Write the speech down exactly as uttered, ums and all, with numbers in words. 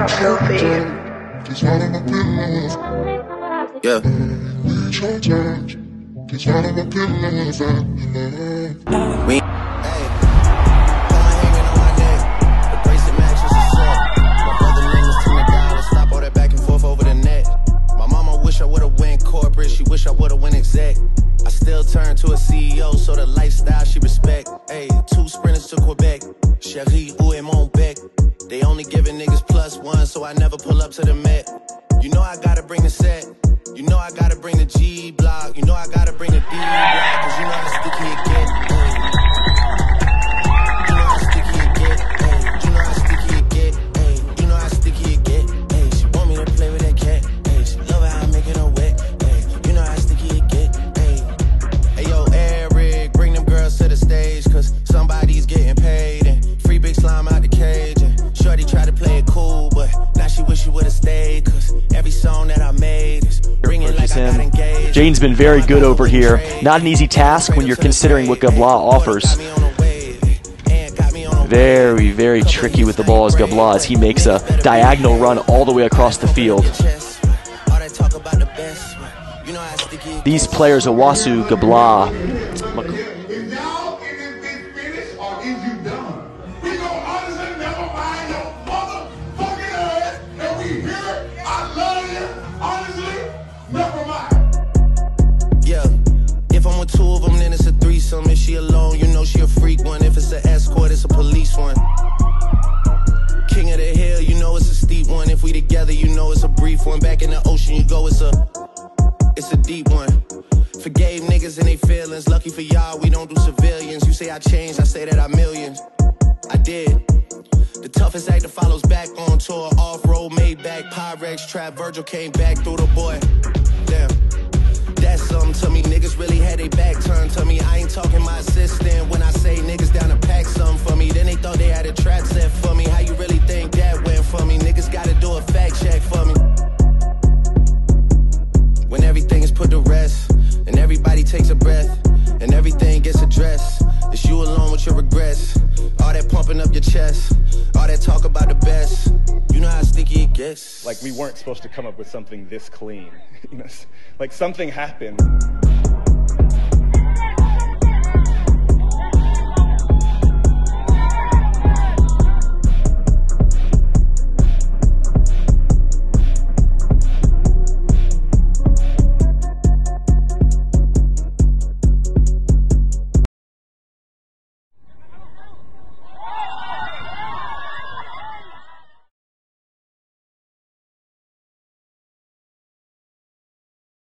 Filthy. Yeah. We she wish I would've went exec. I still turn to a C E O, so the lifestyle she respect. Ayy, two sprinters to Quebec. Cherie, où est mon bec? They only giving niggas plus one, so I never pull up to the Met. You know I gotta bring the set. You know I gotta bring the G block. You know I gotta bring the D block, cause you know how sticky it get. Ayy. You know how sticky it get. Ayy. You know how sticky it get. Ayy. You know how sticky it get. Ayy. She want me to play with that cat. Ayy. She love how I'm making her wet. To the stage, cause somebody's getting paid, and free big slime out the cage, and shorty tried to play it cool, but now she wish she would've stayed, cause every song that I made is ringing like I got engaged. Jaden's been very good over here. Not an easy task when you're considering what Gabla offers. Very, very tricky with the ball as Gabla, as he makes a diagonal run all the way across the field. These players, Owusu, Gabla, two of them, then it's a threesome. If she alone, you know she a freak one. If it's an escort, it's a police one. King of the hill, you know it's a steep one. If we together, you know it's a brief one. Back in the ocean, you go, it's a it's a deep one. Forgave niggas and they feelings. Lucky for y'all, we don't do civilians. You say I changed, I say that I millions. I did. The toughest actor follows back on tour. Off-road, made back, Pyrex, trap, Virgil came back through the boy. Damn. That's something to me, niggas really had their back turned to me. I ain't talking my assistant when I say niggas down to pack something for me. Then they thought they had a trap set for me. How you really think that went for me? Niggas gotta do a fact check for me. When everything is put to rest, and everybody takes a breath, and everything gets addressed, it's you alone with your regrets. All that pumping up your chest, all that talk about the best. You know how sticky it gets. Like, we weren't supposed to come up with something this clean. You know, like something happened.